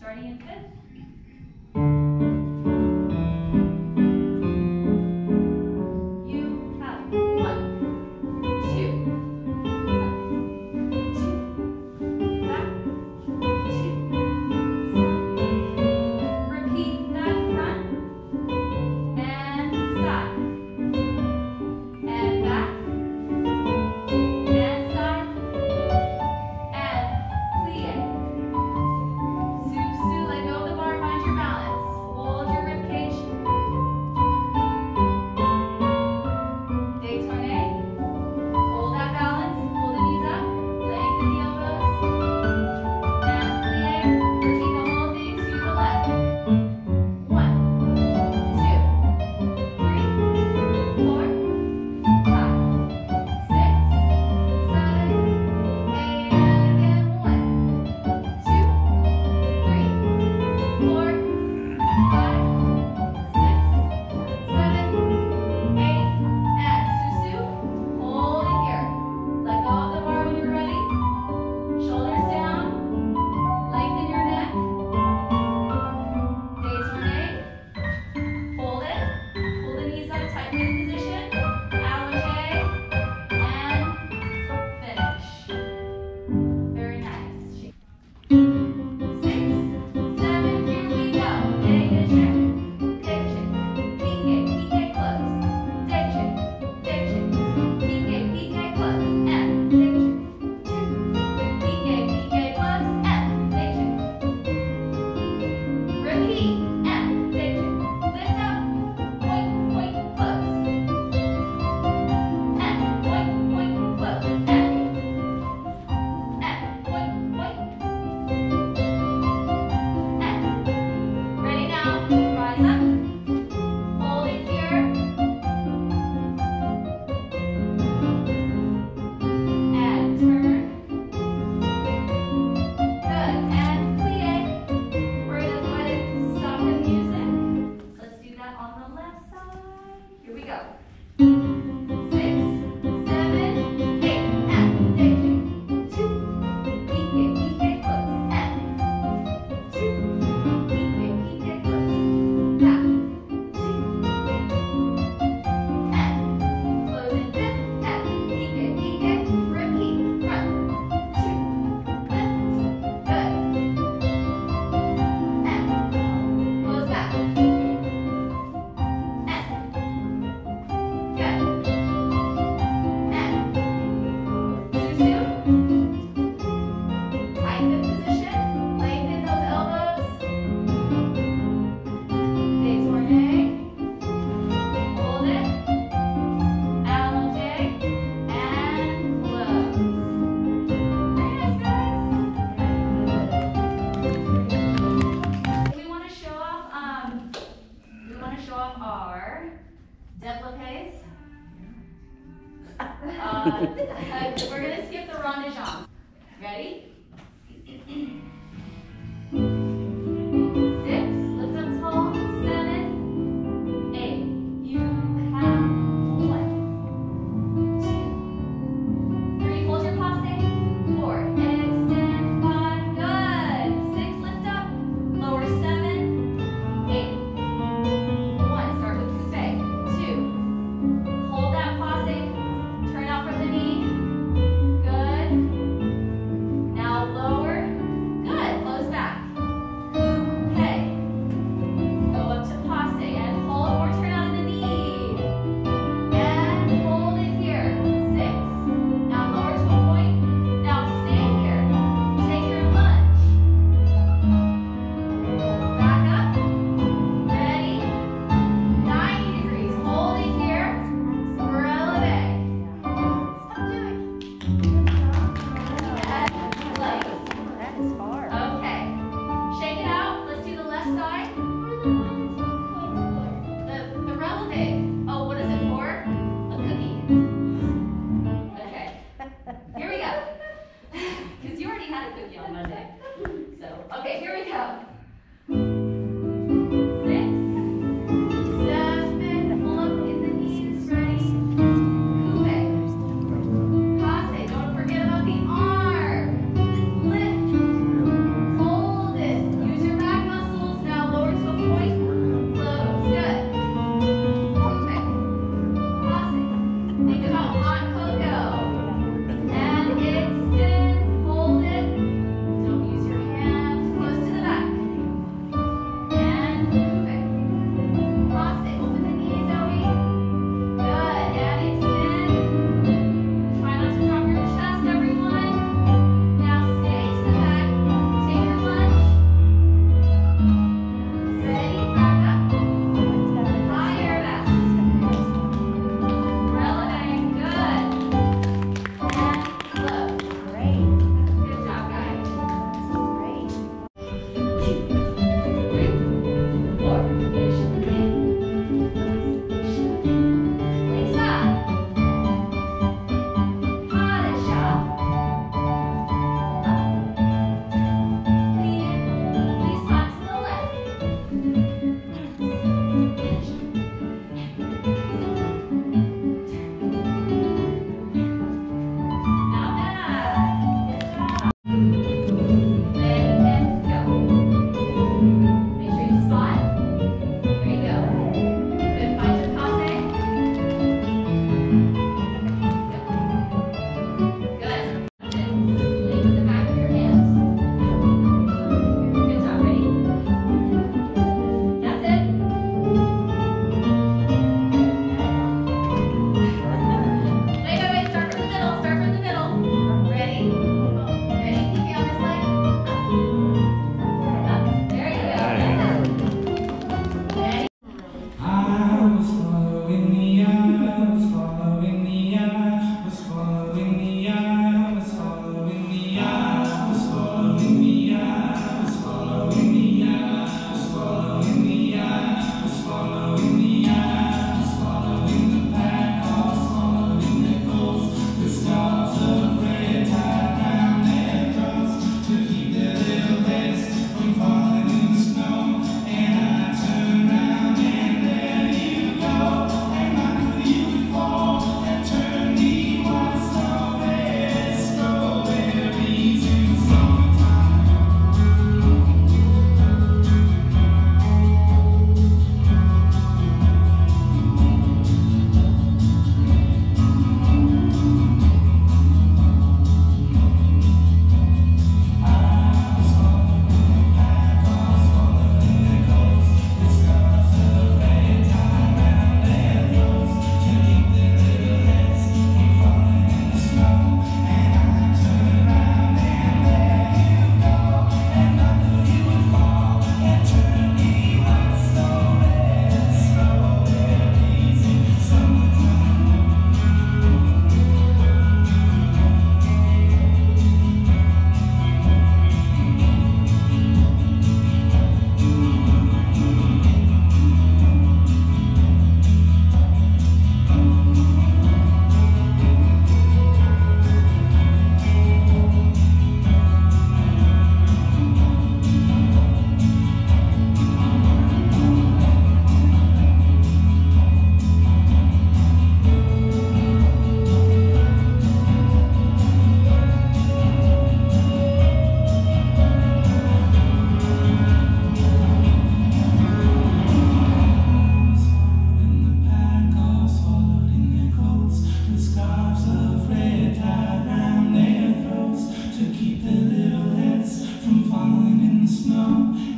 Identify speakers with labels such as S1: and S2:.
S1: Starting in fifth.
S2: We're going to skip the rond de jambe. Ready? 6, lift up tall, 7, 8. You have 1, 2, 3. Hold your passe. 4, extend, 5. Good. 6, lift up, lower 7, 8. 1, start with coupe. 2, hold that passe. Turn out from the knee. Good. Now lower. Good. Close back. Coupe. Go up to passe and hold or turn out of the knee. And hold it here. 6. Now lower to a point. Now stay here. Take your lunge. Back up. Ready? 90 degrees. Hold it here. Releve.
S3: That is hard.
S2: Okay. Shake it out. Let's do the left side. The releve. Oh, what is it for? A cookie. Okay. Here we go. Because you already had a cookie on Monday. So, okay, here we go. 6, 7, pull up in the knees, ready? Coupe. Passe. Don't forget about the arm. Lift. Hold it. Use your
S1: wisdom